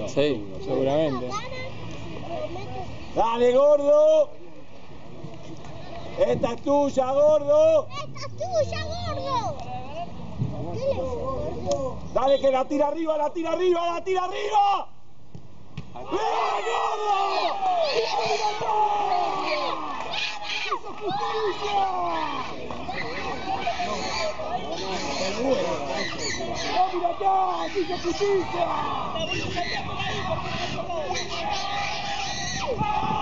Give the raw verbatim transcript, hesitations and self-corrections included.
Sí, seguramente. Dale, gordo. Esta es tuya, gordo. Esta es tuya, gordo. ¿Qué le hizo, gordo? Dale que la tira arriba, la tira arriba, la tira arriba. ¡Bien, gordo! ¡Hizo justicia! ¡No, mira acá! ¡Hizo justicia!